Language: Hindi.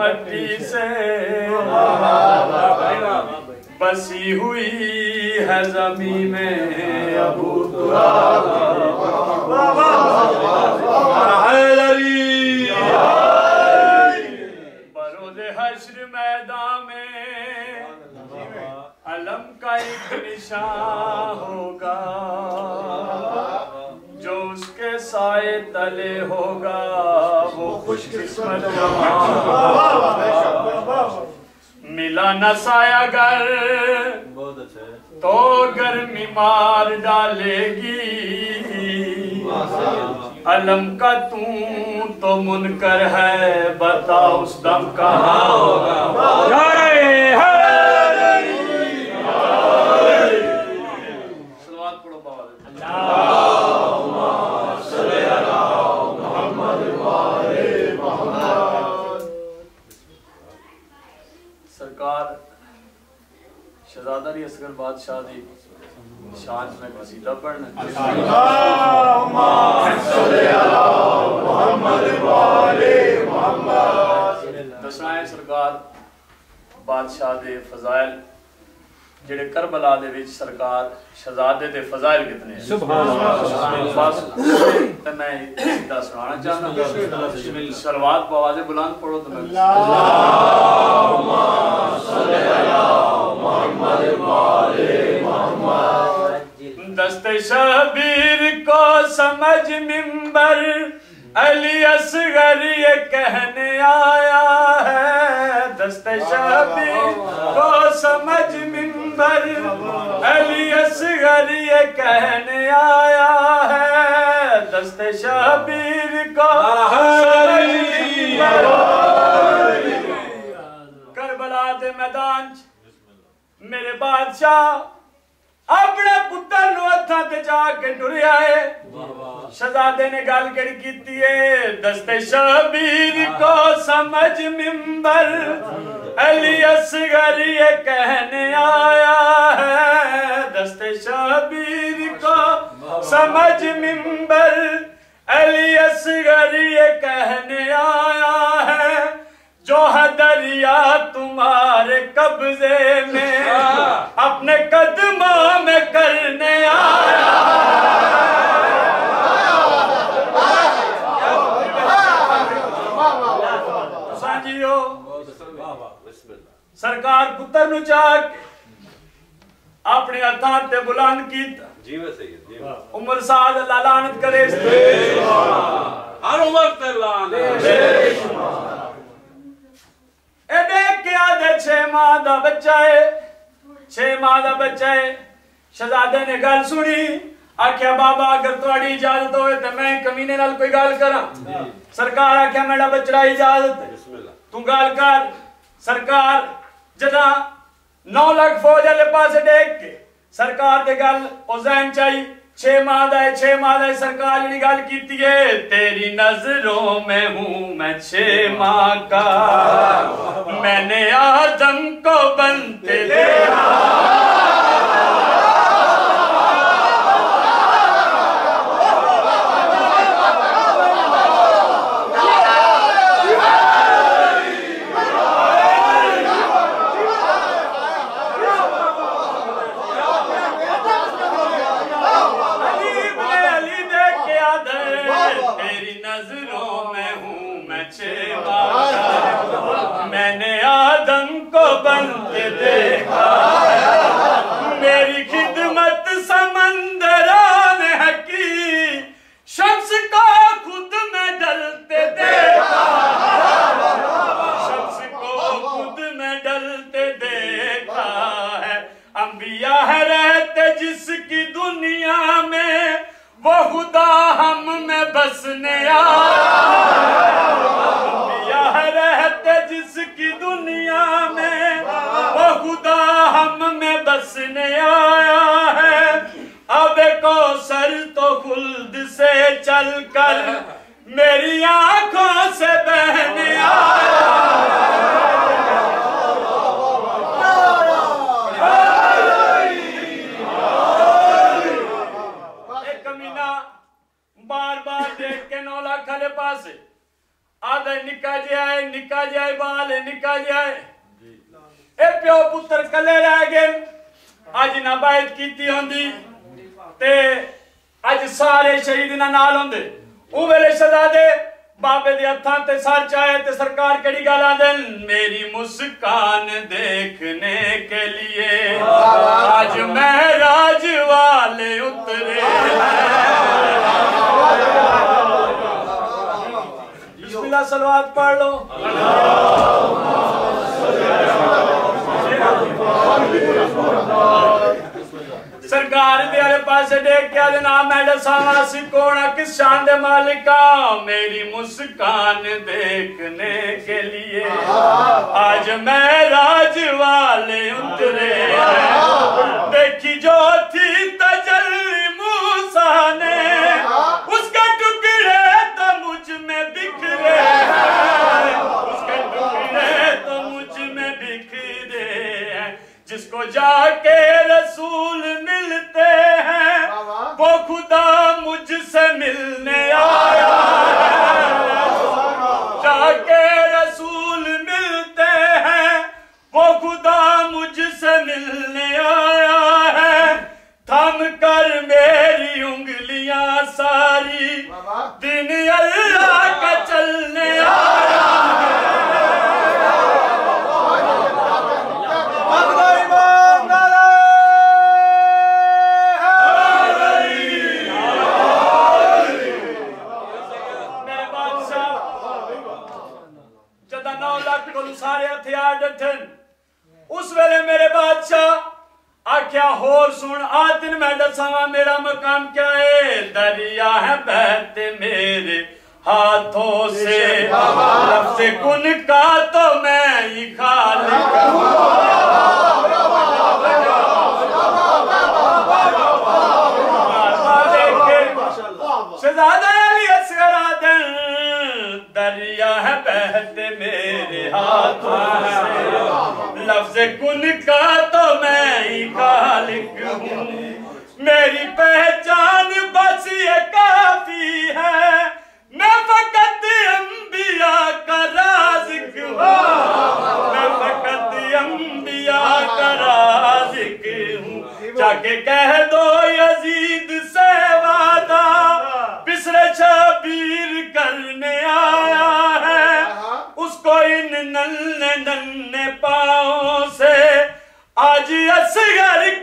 मट्टी से बसी हुई है जमीन में अबू तुराब बरोज़े हश्र मैदान में अलम का एक निशान होगा, जो उसके साए तले होगा वो खुशकिस्मत मिला न साया गर तो गर्मी मार डालेगी, अलम का तू तो मुनकर है बता उस दम कहाँ होगा। सरकार शहजादा असगर बादशाह दी शान में कसीदा पढ़ना दसना है सरकार बादशाह दे फजाइल जेड़े करबला दे विच सरकार शहजादे दे फजाइल कितने हैं। सुभान अल्लाह। बस ते मैं सीधा सुनाना चाहना, सलवात बआवाज़े बुलंद पढ़ो तो मैं अल्लाहुम्मा सल्ली अला मुहम्मद व आले मुहम्मद। दस्ते शबीर को समझ मिंबर अली असगर ये कहने आया है, दस्ते शबीर को समझ मिंबर अली असगर ये कहने आया है, दस्ते शबीर को करबला दे मैदान मेरे बादशाह अपने पुत्र नु हत्थां ते जाके टुरिया है। शहजादे ने गल केड़ी कीती है, दस्ते शबीर को समझ मिंबर अली असगर ये कहने आया है, दस्ते शबीर को समझ मिंबर अली असगर ये कहने आया है, जो है दरिया तुम्हारे कब्जे में अपने कदमों में करने आया साजियो। सरकार पुत्र नु चाक अपने हत्थां ते बुलंद कीता, जीवे सही उमर साल अल्लाह लानत करे हर उमर ते लानत। क्या 6 माह का बच्चा है, 6 माह का बच्चा है। शहजादे ने गल सुनी, आख्या बाबा अगर तुम्हारी इजाजत हो तो मैं कमीने नाल कोई गल करा। सरकार आख्या मेरा बच्चा इजाजत तू गल कर। सरकार जदा 9 लाख फौज वाले पास देख के सरकार दे गल ओ जहन चाहिए 6 माह दा है, 6 माह दा सरकार जी गल कीती है, तेरी नजरों में हूं मैं 6 माह का, मैंने आदम को बनते देखा। मैंने आदम को बनते देखा, मेरी खिदमत समंदरों ने हकी, शख्स को खुद में डलते देखा, शख्स को खुद में डलते देखा है। अंबिया है रहते जिसकी दुनिया में, वो खुदा हम में बसने आया। जिसकी दुनिया में वो खुदा हम में बसने आया है। अब कौसर तो खुल्द से चलकर मेरी आंखों से बहने आया। एक कमीना बार बार देख के 9 लाख प्यो पुत्र कले रह गए अज ना बायत कीती होंदी ते अज सारे शहीद ना नाल होंदे उ वेले शहजादे बाबे दे हत्थां ते सर चाहे ते सरकार केड़ी गल आंदे मेरी मुस्कान देखने के लिए आज महराज वाले उतरे बिस्मिल्लाह सलवात पढ़ लो सरकार दे आले पासे देख के आदे नाम है दसावा सिकोना किस शान दे मालिका मेरी मुस्कान देखने के लिए आज महराज वाले उतरे देखी जो थी तजल्ली मूसा ने उसके टुकड़े तो मुझ में बिखरे उसके टुकड़े तो मुझ में बिखरे जिसको जाके रसूल मिलते हैं वो खुदा मुझसे मिलने आया है जाके रसूल मिलते हैं वो खुदा मुझसे मिलने आया है थम कर मेरी उंगलियां सारी दिन अल्लाह का चलने आया है सारे हथियार डठन उस वेले मेरे बादशाह आख्या होर सुन आज दिन मैं दसावा मेरा मकाम क्या है दरिया है बहते मेरे हाथों से लफ्ज़ कुन का तो मैं ही खालिक शहजादा अली असगर आदम दरिया है बहते मेरे हाथों से लफ्ज़ कुन का तो मैं ही खालिक हूँ मेरी पहचान बस ये काफी है मैं फकत अंबिया का राज़िक हूँ मैं फकत अंबिया का राज़िक हूँ जाके कह दो यजीद से वादा पिछले शबीर करने आया है उसको इन नन्हे नन्हे पाँव से आज असगर